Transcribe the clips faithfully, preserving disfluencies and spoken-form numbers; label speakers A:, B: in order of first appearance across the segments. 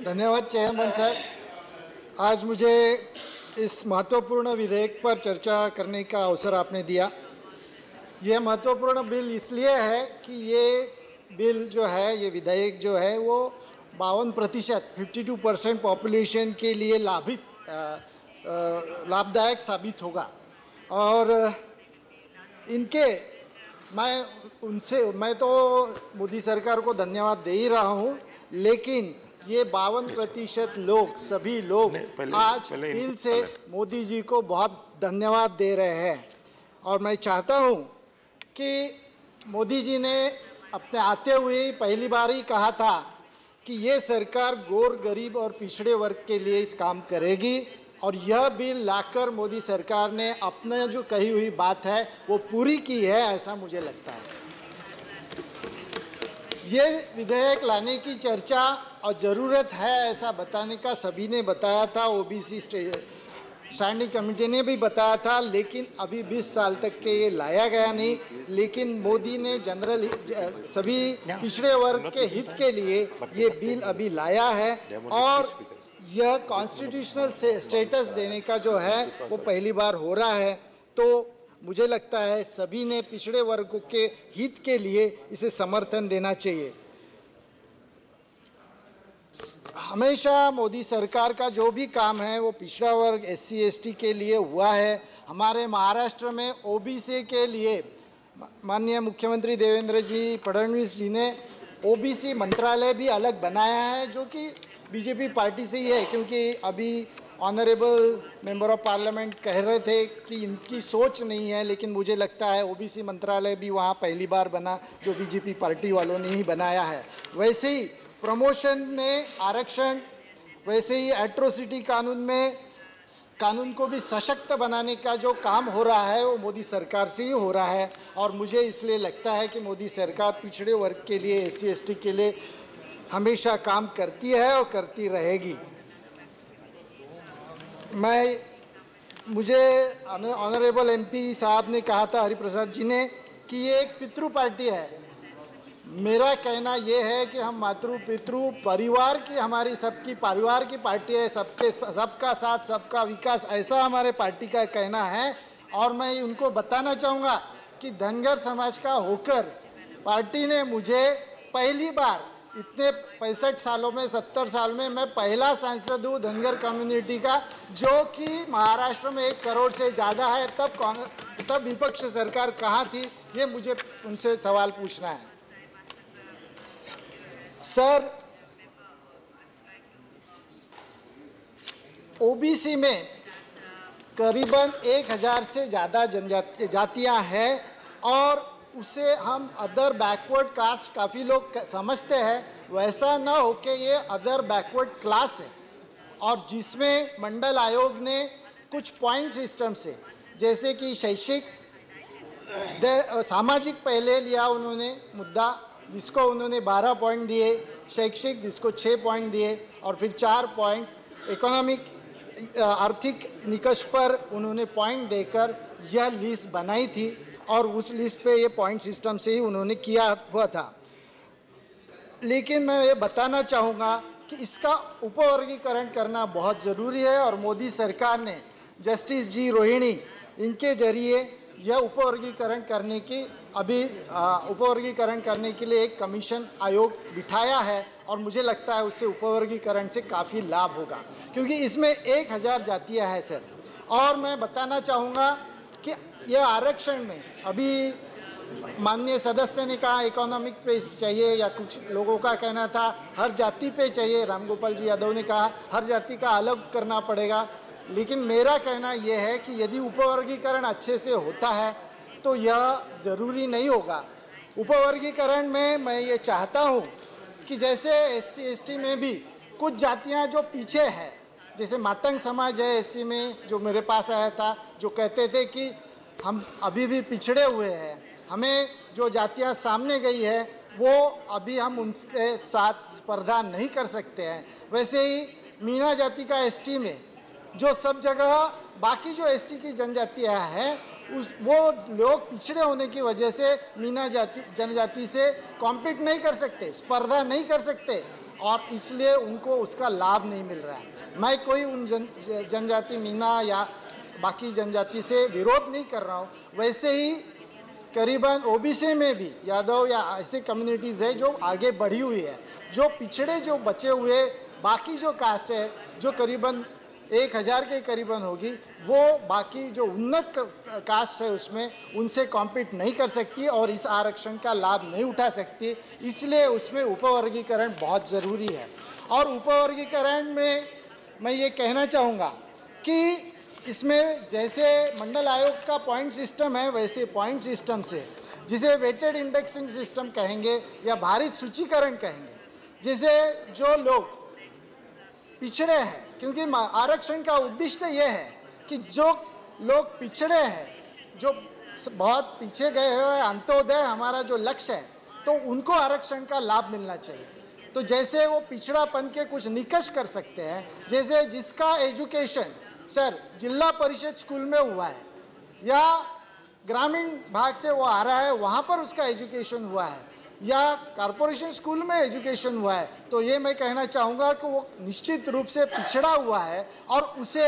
A: धन्यवाद chairman sir. आज मुझे इस महत्वपूर्ण विधेयक पर चर्चा करने का अवसर आपने दिया। यह महत्वपूर्ण बिल इसलिए है कि ये बिल जो है, ये विधेयक जो है वो बावन प्रतिशत बावन परसेंट पॉपुलेशन के लिए लाभित लाभदायक साबित होगा। और इनके मैं उनसे मैं तो मोदी सरकार को धन्यवाद दे ही रहा हूँ, लेकिन ये बावन प्रतिशत लोग, सभी लोग आज दिल से मोदी जी को बहुत धन्यवाद दे रहे हैं। और मैं चाहता हूँ कि मोदी जी ने अपने आते हुए पहली बार ही कहा था कि ये सरकार गोर गरीब और पिछड़े वर्ग के लिए इस काम करेगी, और यह बिल लाकर मोदी सरकार ने अपने जो कही हुई बात है वो पूरी की है, ऐसा मुझे लगता है। ये विधेयक लाने की चर्चा और ज़रूरत है ऐसा बताने का सभी ने बताया था, ओबीसी स्टैंडिंग कमेटी ने भी बताया था, लेकिन अभी बीस साल तक के ये लाया गया नहीं। लेकिन मोदी ने जनरल सभी पिछड़े वर्ग के हित के लिए ये बिल अभी लाया है, और यह कॉन्स्टिट्यूशनल स्टेटस देने का जो है वो पहली बार हो रहा है। तो मुझे लगता है सभी ने पिछड़े वर्गों के हित के लिए इसे समर्थन देना चाहिए। हमेशा मोदी सरकार का जो भी काम है वो पिछड़ा वर्ग, एस सी एस टी के लिए हुआ है। हमारे महाराष्ट्र में ओबीसी के लिए माननीय मुख्यमंत्री देवेंद्र जी फडणवीस जी ने ओबीसी मंत्रालय भी अलग बनाया है, जो कि बीजेपी पार्टी से ही है, क्योंकि अभी ऑनरेबल मेंबर ऑफ पार्लियामेंट कह रहे थे कि इनकी सोच नहीं है, लेकिन मुझे लगता है ओबीसी मंत्रालय भी वहाँ पहली बार बना, जो बीजेपी पार्टी वालों ने ही बनाया है। वैसे ही प्रमोशन में आरक्षण, वैसे ही एट्रोसिटी कानून में कानून को भी सशक्त बनाने का जो काम हो रहा है वो मोदी सरकार से ही हो रहा है। और मुझे इसलिए लगता है कि मोदी सरकार पिछड़े वर्ग के लिए, एस सी एस टी के लिए हमेशा काम करती है और करती रहेगी। मैं मुझे ऑनरेबल एमपी साहब ने कहा था, हरिप्रसाद जी ने, कि ये एक पितृ पार्टी है। मेरा कहना ये है कि हम मातृ पितृ परिवार की, हमारी सबकी परिवार की पार्टी है, सबके सबका साथ सबका विकास, ऐसा हमारे पार्टी का कहना है। और मैं उनको बताना चाहूँगा कि धनगर समाज का होकर पार्टी ने मुझे पहली बार इतने पैंसठ सालों में, सत्तर साल में मैं पहला सांसद हूँ धनगर कम्युनिटी का, जो कि महाराष्ट्र में एक करोड़ से ज़्यादा है। तब कांग्रेस तब विपक्ष सरकार कहाँ थी, ये मुझे उनसे सवाल पूछना है। सर, ओबीसी में करीबन एक हज़ार से ज़्यादा जनजाति जातियाँ हैं, और उसे हम अदर बैकवर्ड कास्ट काफ़ी लोग समझते हैं, वैसा न हो के ये अदर बैकवर्ड क्लास है। और जिसमें मंडल आयोग ने कुछ पॉइंट सिस्टम से, जैसे कि शैक्षिक सामाजिक पहले लिया उन्होंने मुद्दा, जिसको उन्होंने बारह पॉइंट दिए, शैक्षिक जिसको छः पॉइंट दिए, और फिर चार पॉइंट इकोनॉमिक आर्थिक निकष पर उन्होंने पॉइंट देकर यह लिस्ट बनाई थी, और उस लिस्ट पे ये पॉइंट सिस्टम से ही उन्होंने किया हुआ था। लेकिन मैं ये बताना चाहूँगा कि इसका उपवर्गीकरण करना बहुत ज़रूरी है, और मोदी सरकार ने जस्टिस जी रोहिणी, इनके जरिए यह उपवर्गीकरण करने की अभी उपवर्गीकरण करने के लिए एक कमीशन आयोग बिठाया है, और मुझे लगता है उससे उपवर्गीकरण से काफ़ी लाभ होगा, क्योंकि इसमें एक हज़ार जातियाँ हैं सर। और मैं बताना चाहूँगा कि यह आरक्षण में अभी माननीय सदस्य ने कहा इकोनॉमिक पे चाहिए, या कुछ लोगों का कहना था हर जाति पे चाहिए, रामगोपाल जी यादव ने कहा हर जाति का अलग करना पड़ेगा। लेकिन मेरा कहना यह है कि यदि उपवर्गीकरण अच्छे से होता है तो यह ज़रूरी नहीं होगा। उपवर्गीकरण में मैं ये चाहता हूँ कि जैसे एस सी एस टी में भी कुछ जातियाँ जो पीछे हैं, जैसे मातंग समाज है एससी में, जो मेरे पास आया था, जो कहते थे कि हम अभी भी पिछड़े हुए हैं, हमें जो जातियां सामने गई है वो अभी हम उनके साथ स्पर्धा नहीं कर सकते हैं। वैसे ही मीणा जाति का एसटी में जो सब जगह बाकी जो एसटी की जनजातियां हैं, उस वो लोग पिछड़े होने की वजह से मीणा जाति जनजाति से कॉम्पीट नहीं कर सकते, स्पर्धा नहीं कर सकते, और इसलिए उनको उसका लाभ नहीं मिल रहा है। मैं कोई उन जन जनजाति मीना या बाकी जनजाति से विरोध नहीं कर रहा हूँ। वैसे ही करीबन ओबीसी में भी यादव या ऐसे कम्युनिटीज़ है जो आगे बढ़ी हुई है, जो पिछड़े जो बचे हुए बाकी जो कास्ट है जो करीबन एक हज़ार के करीबन होगी, वो बाकी जो उन्नत कास्ट है उसमें उनसे कॉम्पीट नहीं कर सकती और इस आरक्षण का लाभ नहीं उठा सकती। इसलिए उसमें उपवर्गीकरण बहुत ज़रूरी है। और उपवर्गीकरण में मैं ये कहना चाहूँगा कि इसमें जैसे मंडल आयोग का पॉइंट सिस्टम है, वैसे पॉइंट सिस्टम से, जिसे वेटेड इंडेक्सिंग सिस्टम कहेंगे या भारित सूचीकरण कहेंगे, जिसे जो लोग पिछड़े हैं, क्योंकि आरक्षण का उद्देश्य यह है कि जो लोग पिछड़े हैं, जो बहुत पीछे गए हुए, अंत्योदय हमारा जो लक्ष्य है, तो उनको आरक्षण का लाभ मिलना चाहिए। तो जैसे वो पिछड़ापन के कुछ निकष कर सकते हैं, जैसे जिसका एजुकेशन सर जिला परिषद स्कूल में हुआ है या ग्रामीण भाग से वो आ रहा है, वहाँ पर उसका एजुकेशन हुआ है, या कॉरपोरेशन स्कूल में एजुकेशन हुआ है, तो ये मैं कहना चाहूँगा कि वो निश्चित रूप से पिछड़ा हुआ है और उसे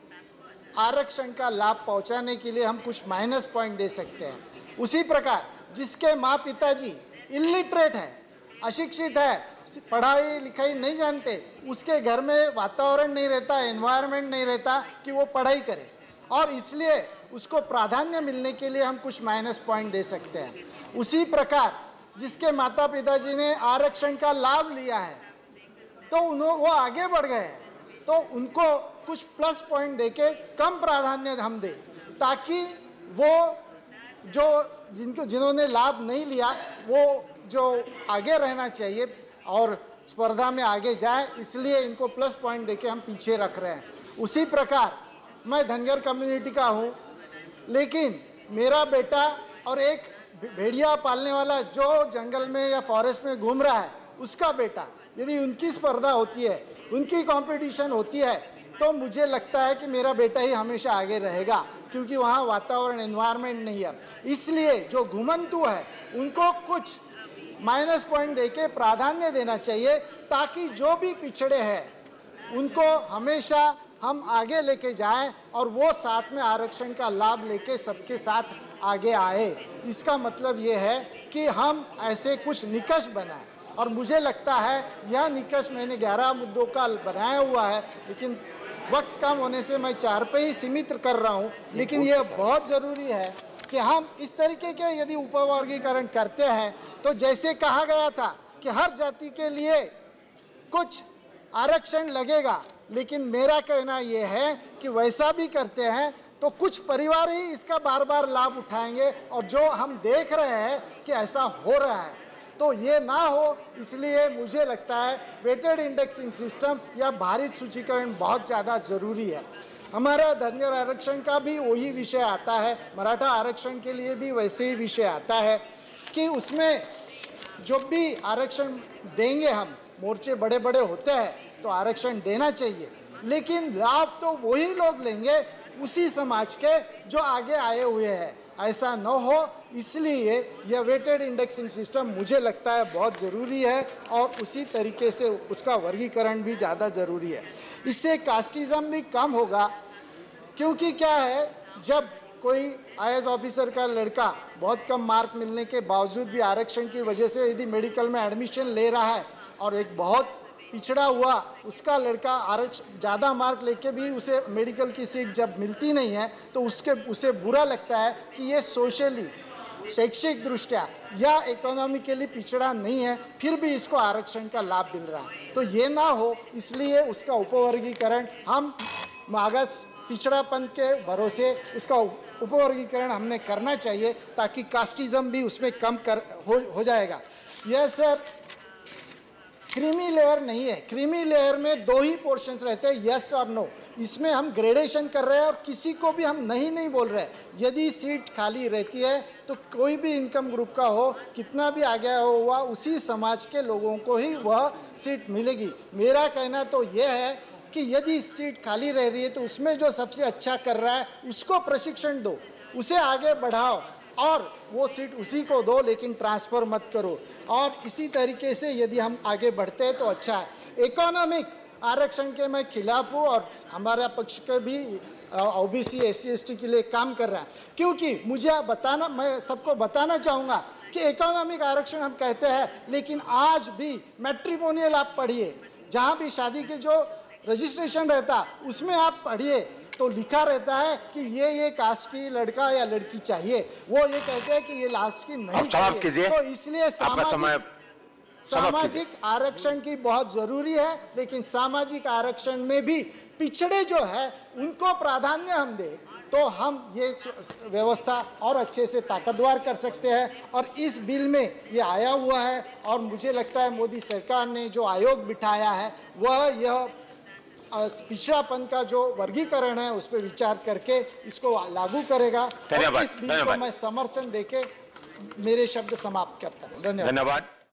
A: आरक्षण का लाभ पहुँचाने के लिए हम कुछ माइनस पॉइंट दे सकते हैं। उसी प्रकार जिसके माँ पिताजी इलिटरेट है, अशिक्षित है, पढ़ाई लिखाई नहीं जानते, उसके घर में वातावरण नहीं रहता, एनवायरनमेंट नहीं रहता कि वो पढ़ाई करे, और इसलिए उसको प्राधान्य मिलने के लिए हम कुछ माइनस पॉइंट दे सकते हैं। उसी प्रकार जिसके माता पिताजी ने आरक्षण का लाभ लिया है तो उन्होंने वो आगे बढ़ गए हैं, तो उनको कुछ प्लस पॉइंट देके कम प्राधान्य हम दें, ताकि वो जो जिनको जिन्होंने लाभ नहीं लिया वो जो आगे रहना चाहिए और स्पर्धा में आगे जाए, इसलिए इनको प्लस पॉइंट देके हम पीछे रख रहे हैं। उसी प्रकार मैं धनगर कम्युनिटी का हूँ, लेकिन मेरा बेटा और एक भेड़िया पालने वाला जो जंगल में या फॉरेस्ट में घूम रहा है, उसका बेटा, यदि उनकी स्पर्धा होती है, उनकी कंपटीशन होती है, तो मुझे लगता है कि मेरा बेटा ही हमेशा आगे रहेगा, क्योंकि वहाँ वातावरण एनवायरनमेंट नहीं है। इसलिए जो घुमंतु है उनको कुछ माइनस पॉइंट देके प्राधान्य देना चाहिए, ताकि जो भी पिछड़े हैं उनको हमेशा हम आगे लेके जाएं और वो साथ में आरक्षण का लाभ लेके सबके साथ आगे आए। इसका मतलब ये है कि हम ऐसे कुछ निकष बनाएं, और मुझे लगता है यह निकष मैंने ग्यारह मुद्दों का बनाया हुआ है, लेकिन वक्त कम होने से मैं चार पे ही सीमित कर रहा हूँ। लेकिन यह बहुत ज़रूरी है कि हम इस तरीके के यदि उपवर्गीकरण करते हैं, तो जैसे कहा गया था कि हर जाति के लिए कुछ आरक्षण लगेगा, लेकिन मेरा कहना यह है कि वैसा भी करते हैं तो कुछ परिवार ही इसका बार बार लाभ उठाएंगे, और जो हम देख रहे हैं कि ऐसा हो रहा है, तो ये ना हो। इसलिए मुझे लगता है वेटेड इंडेक्सिंग सिस्टम या भारित सूचीकरण बहुत ज़्यादा ज़रूरी है। हमारा धनगर आरक्षण का भी वही विषय आता है, मराठा आरक्षण के लिए भी वैसे ही विषय आता है कि उसमें जो भी आरक्षण देंगे हम, मोर्चे बड़े बड़े होते हैं तो आरक्षण देना चाहिए, लेकिन लाभ तो वही लोग लेंगे उसी समाज के जो आगे आए हुए हैं, ऐसा न हो। इसलिए यह वेटेड इंडेक्सिंग सिस्टम मुझे लगता है बहुत ज़रूरी है, और उसी तरीके से उसका वर्गीकरण भी ज़्यादा ज़रूरी है। इससे कास्टिज़म भी कम होगा, क्योंकि क्या है, जब कोई आई ए एस ऑफिसर का लड़का बहुत कम मार्क मिलने के बावजूद भी आरक्षण की वजह से यदि मेडिकल में एडमिशन ले रहा है, और एक बहुत पिछड़ा हुआ उसका लड़का आरक्षण ज़्यादा मार्क लेके भी उसे मेडिकल की सीट जब मिलती नहीं है, तो उसके उसे बुरा लगता है कि ये सोशली, शैक्षिक दृष्टया या इकोनॉमिकली पिछड़ा नहीं है, फिर भी इसको आरक्षण का लाभ मिल रहा है। तो ये ना हो, इसलिए उसका उपवर्गीकरण हम मागास पिछड़ापन के भरोसे उसका उपवर्गीकरण हमने करना चाहिए, ताकि कास्टिज़म भी उसमें कम कर हो, हो जाएगा। यह सर क्रीमी लेयर नहीं है। क्रीमी लेयर में दो ही पोर्शंस रहते हैं, यस और नो। इसमें हम ग्रेडेशन कर रहे हैं और किसी को भी हम नहीं नहीं बोल रहे हैं। यदि सीट खाली रहती है तो कोई भी इनकम ग्रुप का हो, कितना भी आगे हुआ, उसी समाज के लोगों को ही वह सीट मिलेगी। मेरा कहना तो यह है कि यदि सीट खाली रह रही है तो उसमें जो सबसे अच्छा कर रहा है उसको प्रशिक्षण दो, उसे आगे बढ़ाओ, और वो सीट उसी को दो, लेकिन ट्रांसफ़र मत करो। और इसी तरीके से यदि हम आगे बढ़ते हैं तो अच्छा है। इकोनॉमिक आरक्षण के मैं खिलाफ हूँ और हमारा पक्ष के भी OBC S C S T के लिए काम कर रहा है, क्योंकि मुझे बताना, मैं सबको बताना चाहूँगा कि इकोनॉमिक आरक्षण हम कहते हैं, लेकिन आज भी मैट्रिमोनियल आप पढ़िए, जहाँ भी शादी के जो रजिस्ट्रेशन रहता उसमें आप पढ़िए तो लिखा रहता है कि ये ये कास्ट की लड़का या लड़की चाहिए, वो ये कहते हैं कि ये लास्ट की नहीं चाहिए। तो इसलिए सामाजिक सामाजिक आरक्षण की बहुत जरूरी है, लेकिन सामाजिक आरक्षण में भी पिछड़े जो है उनको प्राधान्य हम दें तो हम ये व्यवस्था और अच्छे से ताकतवर कर सकते हैं। और इस बिल में ये आया हुआ है और मुझे लगता है मोदी सरकार ने जो आयोग बिठाया है वह यह पिछड़ापन का जो वर्गीकरण है उस पर विचार करके इसको लागू करेगा। और इस बिल को मैं समर्थन देके मेरे शब्द समाप्त करता हूँ। धन्यवाद।